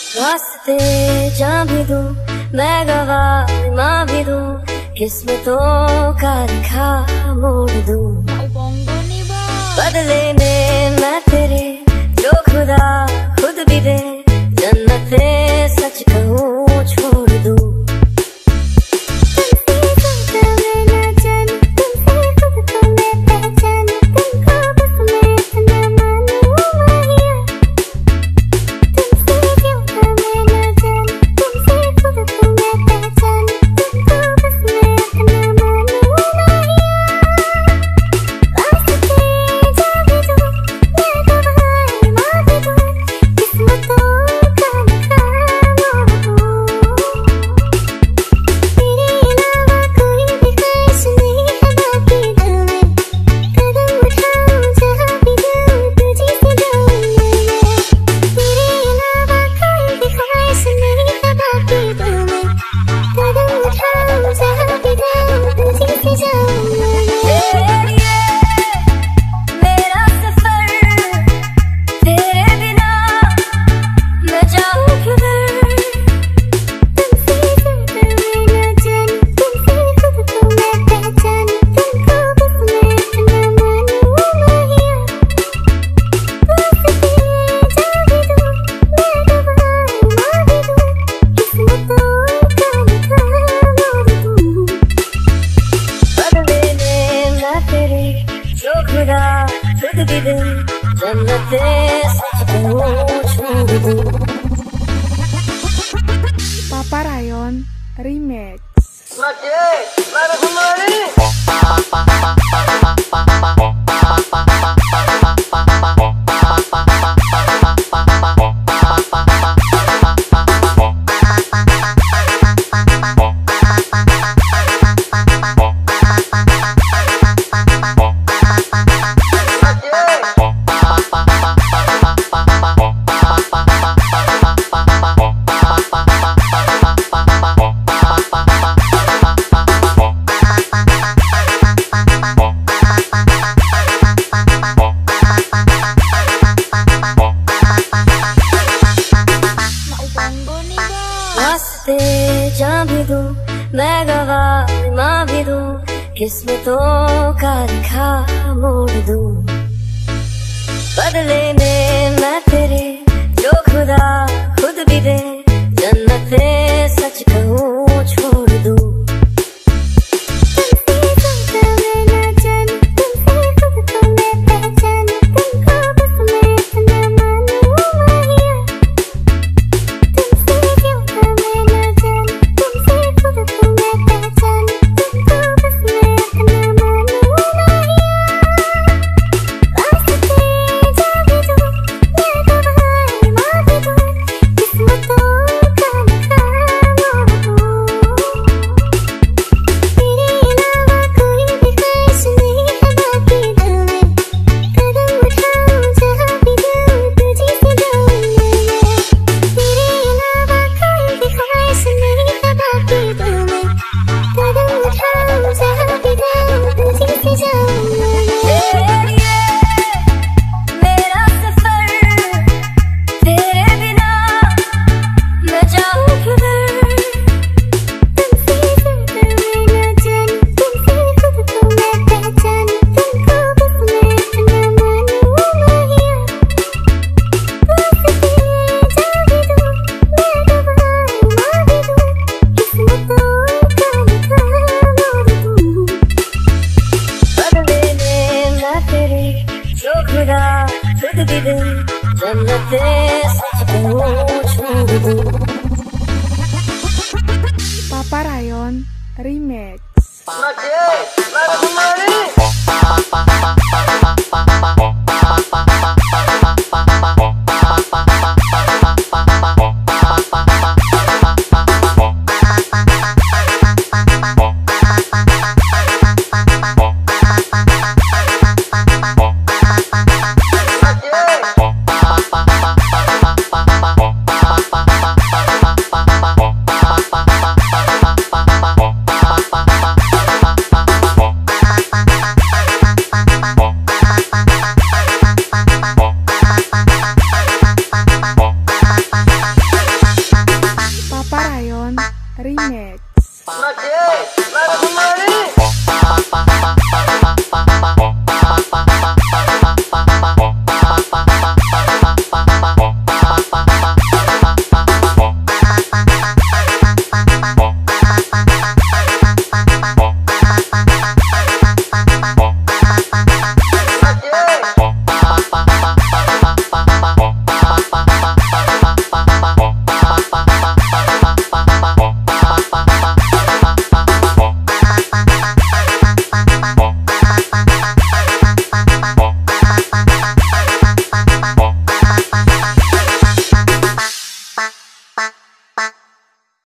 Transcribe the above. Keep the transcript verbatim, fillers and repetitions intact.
वास्ते जान भी दूं, मैं गवाह माँ भी दूं, किस्मतों का लिखा मोड़ दूं। बदले में मैं तेरे जो खुदा खुद भी दे, जन्नते सच कहूँ छोड़ दूं। Papa Rhayond Remix. वास्ते जान भी दूं, मैं गवाह माँ भी दूं, किस्मतों का लिखा मोड़ दूं। बदले में मैं तेरे जो खुदा खुद भी दे, जन्नते सच कहूँ छोड़ दूं। Papa Rhayond Remix. Lagu-lagu.